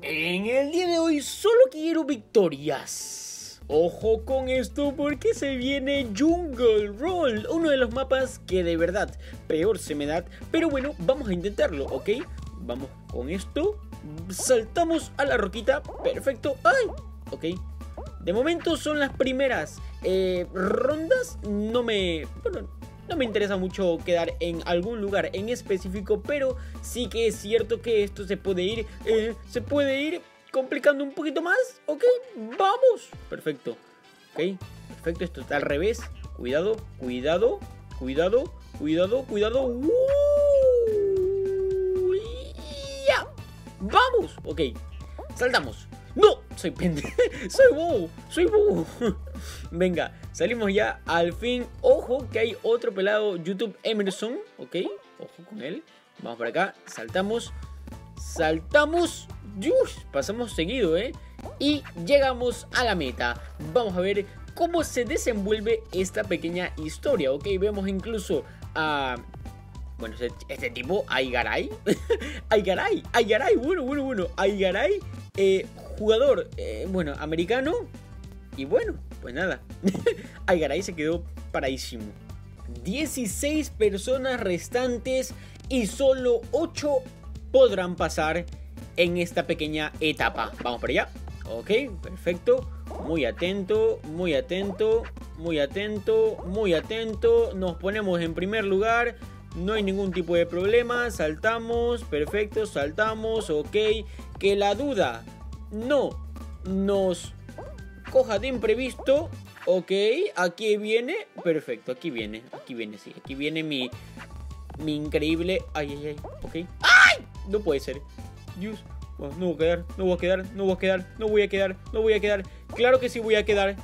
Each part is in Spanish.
En el día de hoy solo quiero victorias. Ojo con esto porque se viene Jungle Roll, uno de los mapas que de verdad peor se me da. Pero bueno, vamos a intentarlo, ¿ok? Vamos con esto. Saltamos a la roquita. Perfecto. ¡Ay! Ok. De momento son las primeras rondas. No me interesa mucho quedar en algún lugar en específico, pero sí que es cierto que esto se puede ir complicando un poquito más. Ok, vamos. Perfecto. Ok, perfecto, esto está al revés. Cuidado, cuidado, cuidado, cuidado, cuidado. ¡Ya! ¡Vamos! Ok, saltamos. ¡No! Soy pendejo. Soy bobo. Venga, salimos ya al fin. Ojo que hay otro pelado, YouTube Emerson. Ok, ojo con él. Vamos por acá, saltamos. Saltamos. Pasamos seguido, y llegamos a la meta. Vamos a ver cómo se desenvuelve esta pequeña historia. Ok, vemos incluso a... Bueno, este tipo, Aigaray. Aigaray, bueno. Aigaray, jugador, bueno, americano. Y bueno, pues nada. Aigaray se quedó paradísimo. 16 personas restantes y solo 8 podrán pasar en esta pequeña etapa. Vamos para allá. Ok, perfecto. Muy atento, muy atento, muy atento, muy atento. Nos ponemos en primer lugar. No hay ningún tipo de problema. Saltamos, perfecto, saltamos. Ok, que la duda no nos coja de imprevisto. Ok, aquí viene. Perfecto, aquí viene, sí. Aquí viene mi increíble. Ay, ok. ¡Ay! No puede ser. Dios. No voy a quedar. Claro que sí voy a quedar.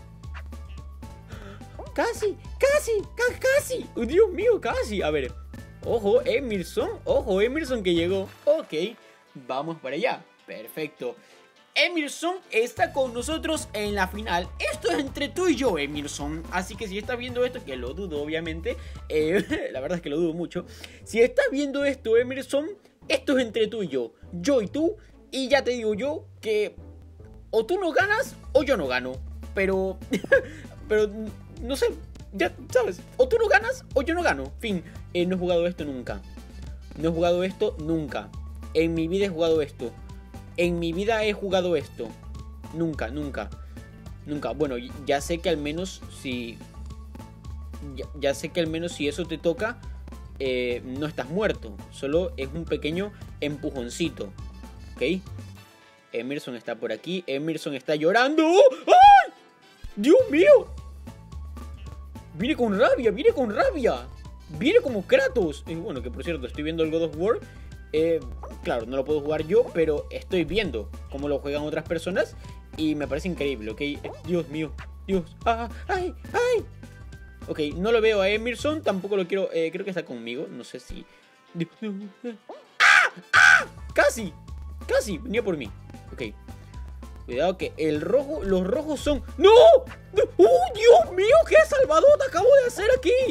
Casi. Oh, Dios mío, casi. A ver. Ojo, Emerson que llegó. Ok, vamos para allá. Perfecto. Emerson está con nosotros en la final. Esto es entre tú y yo, Emerson. Así que si estás viendo esto, que lo dudo obviamente, la verdad es que lo dudo mucho. Si estás viendo esto, Emerson, esto es entre tú y yo y tú. Y ya te digo yo que o tú no ganas o yo no gano. Pero no sé, ya sabes, o tú no ganas o yo no gano. Fin, no he jugado esto nunca. En mi vida he jugado esto. Nunca. Bueno, ya sé que al menos si... Ya sé que al menos si eso te toca, no estás muerto. Solo es un pequeño empujoncito. ¿Ok? Emerson está por aquí. Emerson está llorando. ¡Ay! ¡Dios mío! Viene con rabia. Viene como Kratos. Bueno, que por cierto, estoy viendo el God of War. Claro, no lo puedo jugar yo, pero estoy viendo cómo lo juegan otras personas y me parece increíble, ¿ok? Dios mío, Dios. ¡Ay! Ok, no lo veo a Emerson, tampoco lo quiero. Creo que está conmigo, no sé si... Casi, venía por mí. Ok, cuidado que los rojos son... ¡No! Dios mío! ¡Qué salvador acabo de hacer aquí!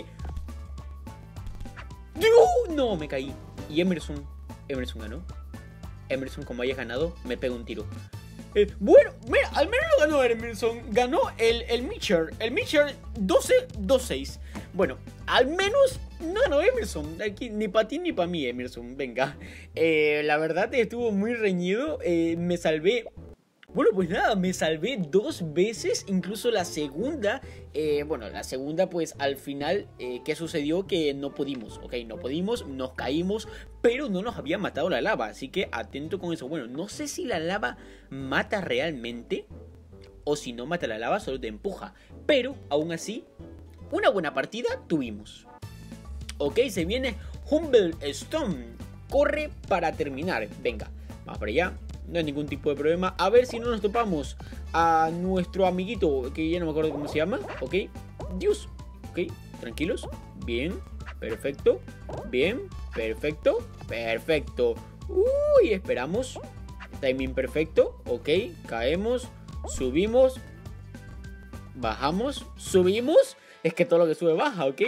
No, me caí. Y Emerson ganó. Emerson, como haya ganado, me pega un tiro. Bueno, mira, al menos lo ganó Emerson. Ganó el Mitchell. El Mitchell 12-2-6. Bueno, al menos no ganó Emerson. Aquí, ni para ti ni para mí, Emerson. Venga. La verdad estuvo muy reñido. Me salvé. Bueno, pues nada, me salvé 2 veces, incluso la segunda, pues al final, ¿qué sucedió? Que no pudimos, ¿ok? No pudimos, nos caímos, pero no nos había matado la lava, así que atento con eso. Bueno, no sé si la lava mata realmente, o si no mata la lava, solo te empuja, pero aún así, una buena partida tuvimos. Ok, se viene Humble Stone, corre para terminar, venga, vamos para allá. No hay ningún tipo de problema. A ver si no nos topamos a nuestro amiguito, que ya no me acuerdo cómo se llama. Ok, Dios. Ok, tranquilos. Bien, perfecto. Bien, perfecto. Perfecto. Uy, esperamos. Timing perfecto. Ok, caemos. Subimos. Bajamos. Subimos. Es que todo lo que sube baja, ok.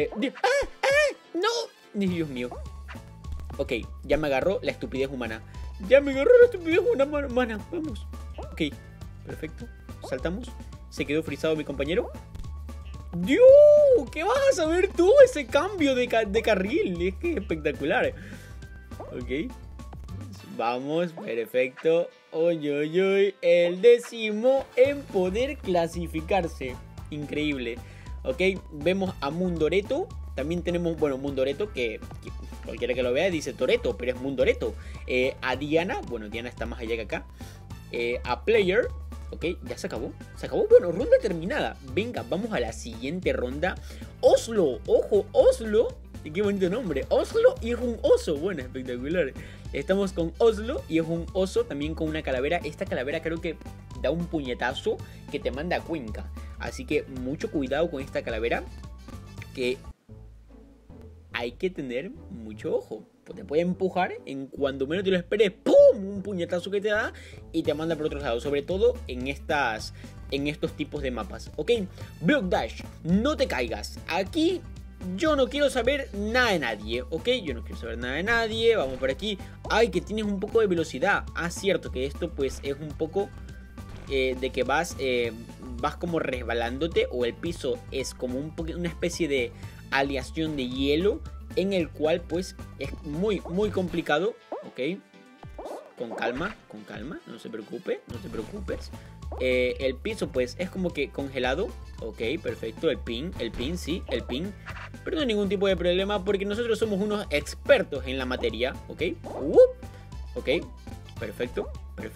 No. Dios mío. Ok, ya me agarró la estupidez humana. Ya me agarró la estupidez con una mana. Vamos. Ok, perfecto. Saltamos. Se quedó frisado mi compañero. ¡Dios! ¿Qué vas a saber tú ese cambio de carril? Es que es espectacular. Ok. Vamos, perfecto. Oy, oy, oy. El 10º en poder clasificarse. Increíble. Ok, vemos a Mundoreto. También tenemos, bueno, Mundoreto que cualquiera que lo vea dice Toreto, pero es Mundoreto. A Diana, bueno, Diana está más allá que acá. A Player. Ok, ya se acabó. Se acabó, bueno, ronda terminada. Venga, vamos a la siguiente ronda. Oslo, ojo, Oslo. Qué bonito nombre, Oslo, y es un oso. Bueno, espectacular. Estamos con Oslo y es un oso también con una calavera. Esta calavera creo que da un puñetazo que te manda a Cuenca. Así que mucho cuidado con esta calavera, que hay que tener mucho ojo. Te puede empujar en cuando menos te lo esperes. ¡Pum! Un puñetazo que te da y te manda por otro lado. Sobre todo en estos tipos de mapas. Ok, Block Dash, no te caigas. Aquí yo no quiero saber nada de nadie. Ok, yo no quiero saber nada de nadie. Vamos por aquí. Ay, que tienes un poco de velocidad. Ah, cierto que esto pues es un poco de que vas como resbalándote. O el piso es como una especie de aleación de hielo, en el cual pues es muy complicado. Ok, con calma, no se preocupe, no te preocupes. El piso pues es como que congelado. Ok, perfecto, el pin, sí, el pin. Pero no hay ningún tipo de problema porque nosotros somos unos expertos en la materia. Ok, ok, perfecto,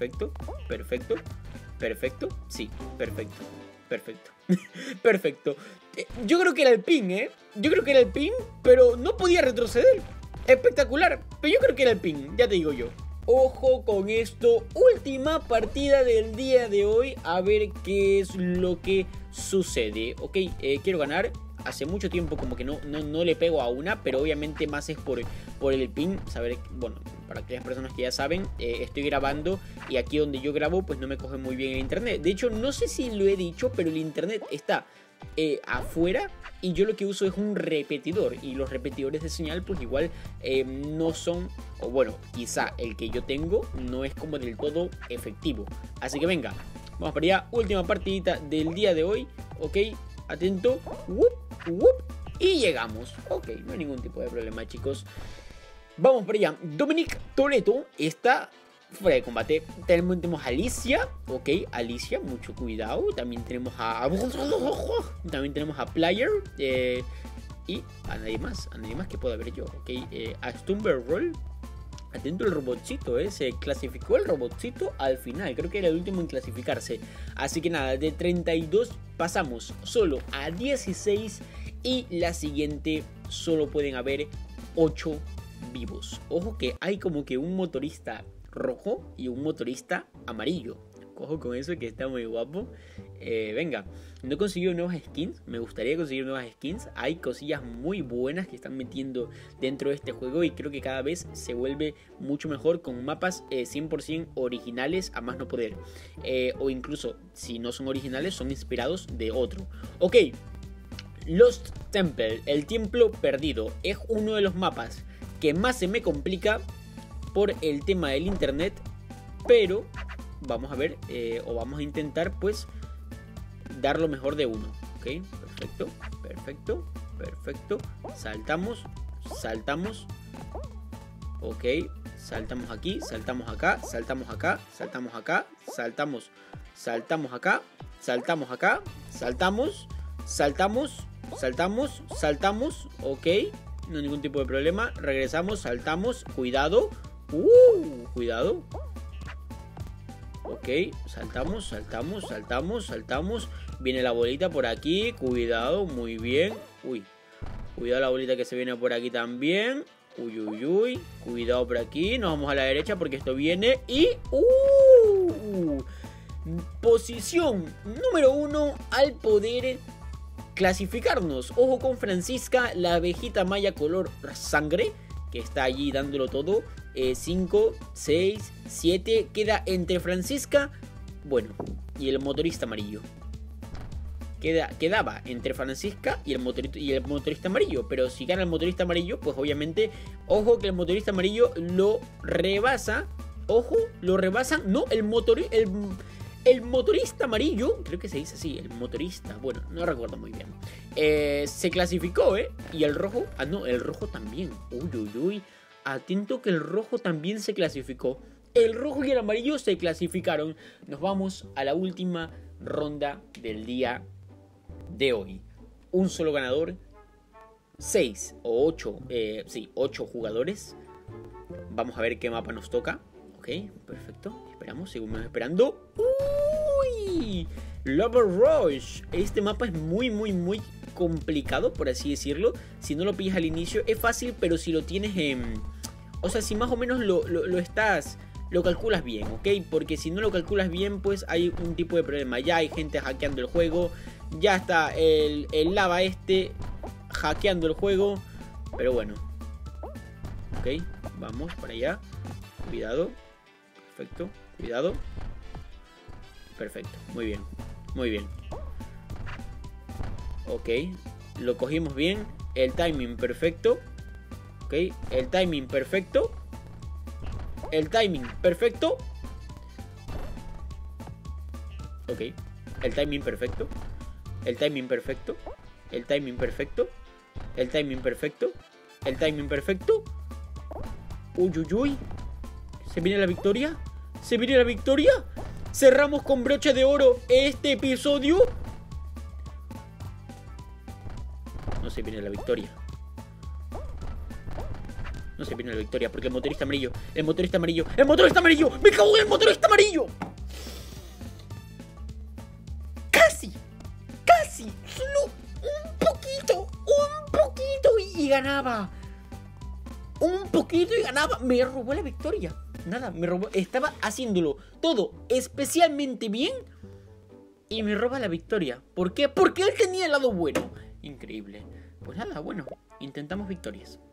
sí, perfecto. Perfecto. Yo creo que era el pin, yo creo que era el pin, pero no podía retroceder. Espectacular, pero yo creo que era el pin, ya te digo yo. Ojo con esto, última partida del día de hoy, a ver qué es lo que sucede. Ok, quiero ganar. Hace mucho tiempo como que no le pego a una, pero obviamente más es por el pin. Saber, bueno, para aquellas personas que ya saben, estoy grabando y aquí donde yo grabo pues no me coge muy bien el internet. De hecho, no sé si lo he dicho, pero el internet está afuera y yo lo que uso es un repetidor, y los repetidores de señal pues igual no son, o bueno, quizá el que yo tengo no es como del todo efectivo. Así que venga, vamos para allá, última partidita del día de hoy. Ok, atento, y llegamos. Ok, no hay ningún tipo de problema, chicos. Vamos para allá. Dominic Toretto está fuera de combate. Tenemos a Alicia. Ok, Alicia, mucho cuidado. También tenemos a Player. Y a nadie más que pueda ver yo. Ok, a Stumber Roll. Atento el robotcito, se clasificó el robotcito al final. Creo que era el último en clasificarse. Así que nada, de 32 pasamos solo a 16. Y la siguiente solo pueden haber 8 vivos. Ojo que hay como que un motorista rojo y un motorista amarillo. Ojo con eso, que está muy guapo. Venga, no he conseguido nuevas skins. Me gustaría conseguir nuevas skins. Hay cosillas muy buenas que están metiendo dentro de este juego, y creo que cada vez se vuelve mucho mejor, con mapas 100% originales a más no poder. O incluso, si no son originales, son inspirados de otro. Ok, Lost Temple, el templo perdido, es uno de los mapas que más se me complica por el tema del internet, pero vamos a ver, o vamos a intentar pues dar lo mejor de uno. Ok, perfecto. Saltamos. Ok, saltamos aquí, saltamos acá, saltamos acá, saltamos acá, saltamos acá, saltamos acá, saltamos. Ok, no hay ningún tipo de problema. Regresamos, saltamos, cuidado. Cuidado. Ok, saltamos. Viene la bolita por aquí, cuidado, muy bien. Uy, cuidado la bolita que se viene por aquí también. Uy, cuidado por aquí. Nos vamos a la derecha porque esto viene. Y posición número 1 al poder clasificarnos. Ojo con Francisca, la abejita maya color sangre, que está allí dándolo todo. 5, 6, 7. Queda entre Francisca, bueno, y el motorista amarillo. Quedaba entre Francisca y el motorista amarillo. Pero si gana el motorista amarillo, pues obviamente, ojo que el motorista amarillo lo rebasa Ojo, lo rebasan. No, el motorista amarillo, creo que se dice así, el motorista, bueno, no recuerdo muy bien. Se clasificó, y el rojo, no, el rojo también. Uy, uy, uy, atento que el rojo también se clasificó. El rojo y el amarillo se clasificaron. Nos vamos a la última ronda del día de hoy. Un solo ganador, 6 o 8, sí, 8 jugadores. Vamos a ver qué mapa nos toca. Ok, perfecto. Esperamos, seguimos esperando. ¡Uy! Lover Rush. Este mapa es muy, muy, muy complicado, por así decirlo. Si no lo pillas al inicio es fácil, pero si lo tienes en... O sea, si más o menos lo calculas bien, ¿ok? Porque si no lo calculas bien, pues hay un tipo de problema. Ya hay gente hackeando el juego. Ya está el lava hackeando el juego. Pero bueno. Ok, vamos para allá. Cuidado. Perfecto, cuidado. Perfecto, muy bien. Muy bien. Ok, lo cogimos bien. El timing perfecto. Ok, el timing perfecto. El timing perfecto. Ok, el timing perfecto. El timing perfecto. El timing perfecto. El timing perfecto. El timing perfecto. Uy, uy, uy. ¿Se viene la victoria? ¿Se viene la victoria? Cerramos con broche de oro este episodio. No se viene la victoria. No se viene la victoria porque el motorista amarillo. El motorista amarillo. ¡El motorista amarillo! ¡Me cago en el motorista amarillo! ¡Casi! ¡Casi! Solo un poquito. Un poquito y ganaba. Un poquito y ganaba. Me robó la victoria. Nada, me robó. Estaba haciéndolo todo especialmente bien y me roba la victoria. ¿Por qué? Porque él tenía el lado bueno. Increíble. Pues nada, bueno, intentamos victorias.